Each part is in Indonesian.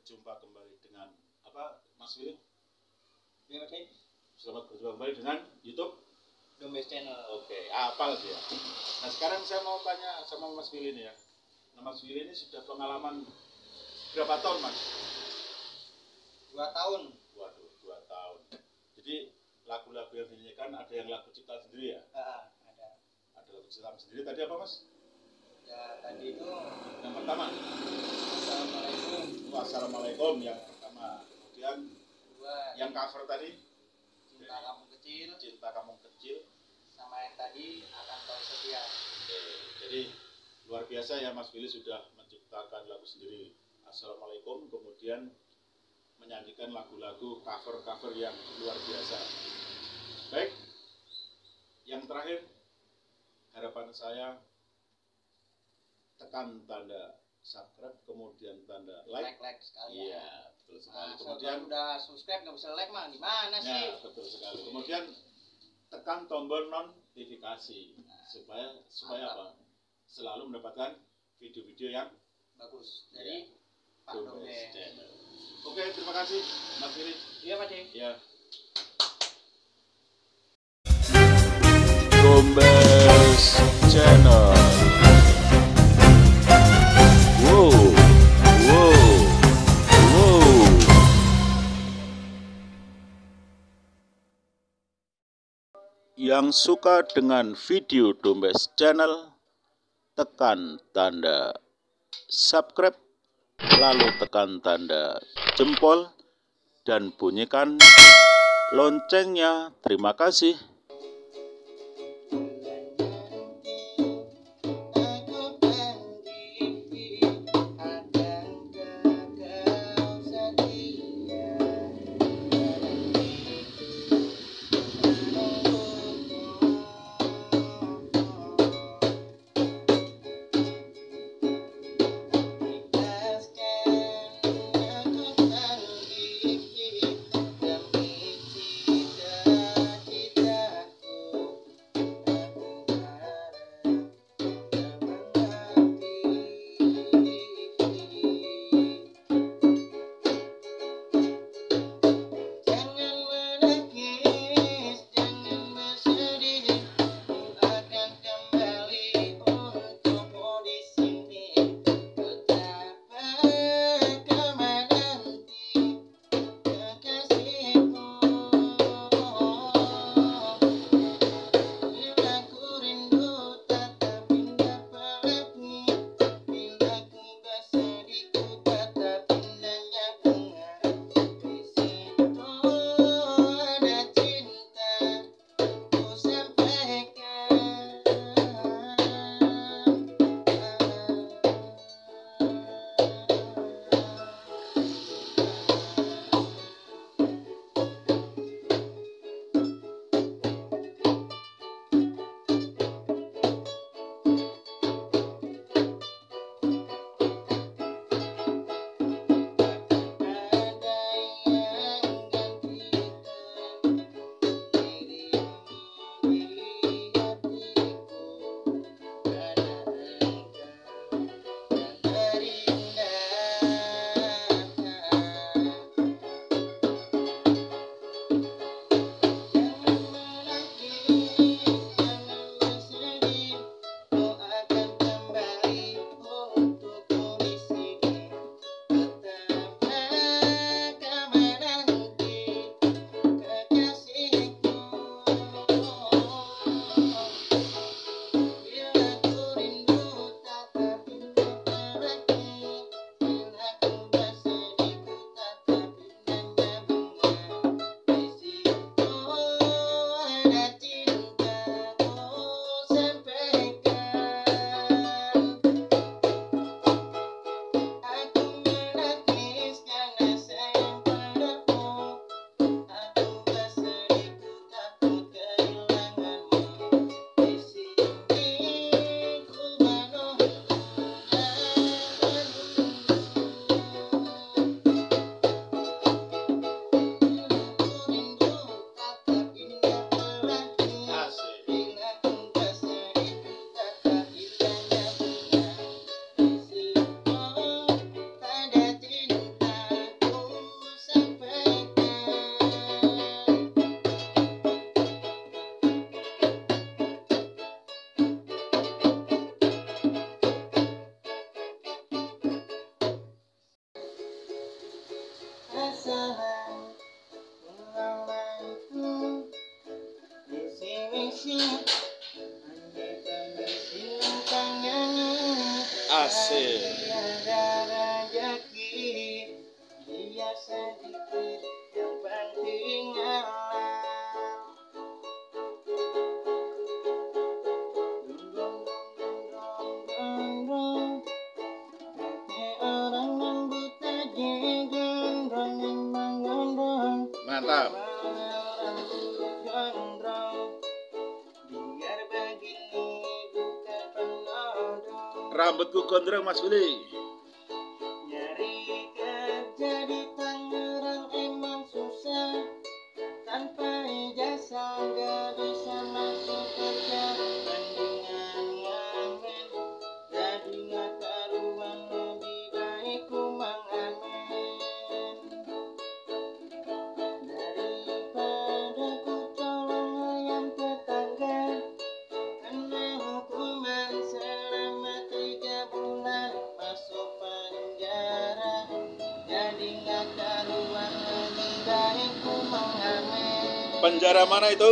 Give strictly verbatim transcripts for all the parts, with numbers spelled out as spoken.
berjumpa kembali dengan apa, Mas Willy? Ya, Mas. Selamat berjumpa kembali dengan YouTube Dombes Channel. Oke, apal dia. Nah sekarang saya mau tanya sama Mas Willy nih ya. Nah, Mas Willy ini sudah pengalaman berapa tahun, Mas? Dua tahun. Waduh, dua tahun. Jadi lagu-lagu yang dinyanyikan ada yang lagu cipta sendiri ya? Uh, ada. Ada lagu cipta sendiri. Tadi apa, Mas? Ya tadi itu yang pertama. Assalamualaikum. Wassalamualaikum yang pertama. Kemudian Dua. Yang cover tadi Cinta Kamu Kecil. Cinta Kamu Kecil. Sama yang tadi Akan Kau Setia. Oke, jadi luar biasa ya, Mas Willy sudah menciptakan lagu sendiri Assalamualaikum, kemudian menyanyikan lagu-lagu cover-cover yang luar biasa. Baik, yang terakhir harapan saya tekan tanda subscribe, kemudian tanda like. Like, like sekali. Iya, betul sekali. Nah, kemudian udah subscribe nggak bisa like mah gimana sih? Ya, betul sekali. Kemudian tekan tombol notifikasi supaya supaya apa? Selalu mendapatkan video-video yang bagus dari ya, Pak Dombes. Oke, terima kasih Mas Willy. Iya, Pak Cing. Ya. Dombes Channel. Wow, wow, wow. Yang suka dengan video Dombes Channel, tekan tanda subscribe, lalu tekan tanda jempol, dan bunyikan loncengnya. Terima kasih. salah melawanku, misi-misi andaikan misi tangannya. Asik. Tiada rezeki, dia sedikit yang penting alam. Dong, dong, dong, dong, dong, hati orang yang buta jengeng, dongeng, dongeng, dong. Mantap. Rambut gondrong, biar begini bukan penodong. Rambutku gondrong Mas Willy. Nyari kerja di Tangerang emang susah, tanpa ijazah gak bisa masuk kerja. Mendingan ngamen, jadi gak karuan, lebih baik ku mengamen. Daripada ku tolong ayam tetangga, kena hukuman selama tiga bulan, masuk penjara. Jadi gak karuan, lebih baik ku mengamen. Penjara mana itu?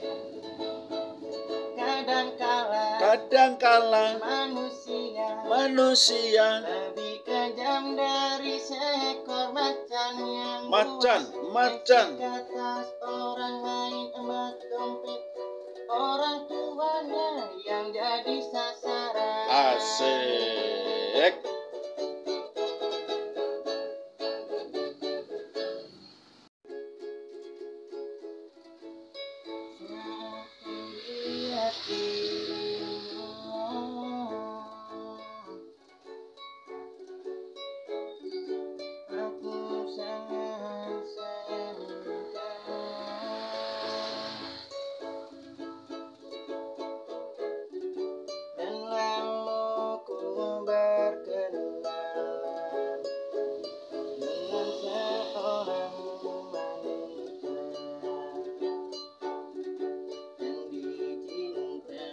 Kadangkala Kadangkala manusia manusia lebih kejam dari seekor macan yang Macan, buas macan. ke atas orang lain, emas dompet orang tuanya yang jadi sasaran. asik. Lihat dirimu, aku sangat sayang kamu. Dan lalu ku berkenalan dengan seorang wanita yang dicinta.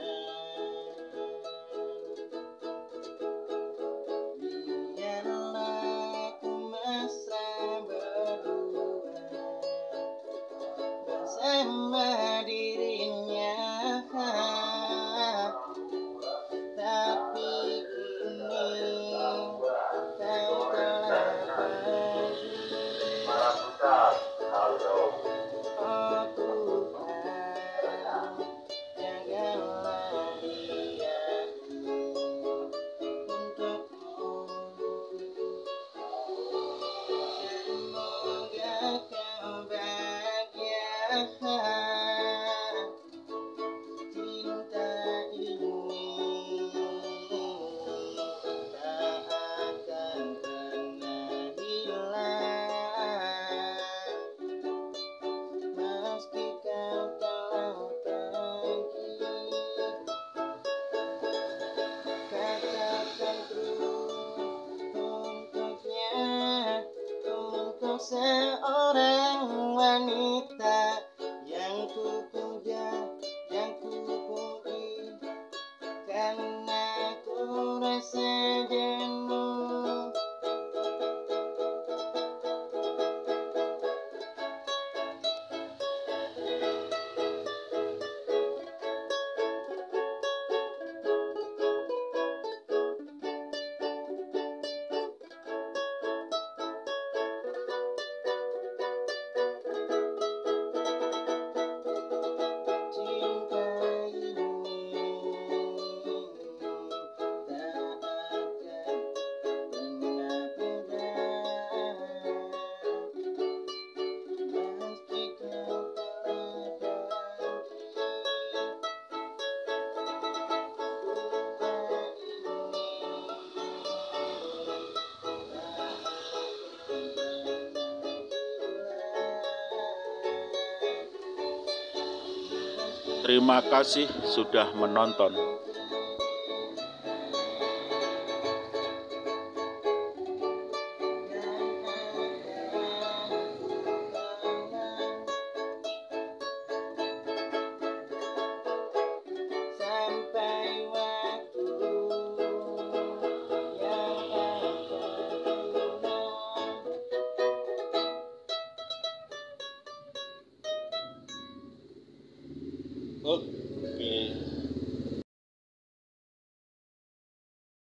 Biarlah ku mesra berdua bersama dirinya, tapi kini kau telah pergi. Oh Tuhan, jagalah dia untukku. Semoga kau bahagia. Cinta ini tak akan pernah hilang, meski kau telah pergi. Katakan terus untuknya, untuk seorang wanita yang ku puja, yang ku puji, karena ku rasa jenuh. Cinta ini tak akan pernah pudar, meski kau telah pergi. Terima kasih sudah menonton. Sampai waktu yang akan tiba, Oke.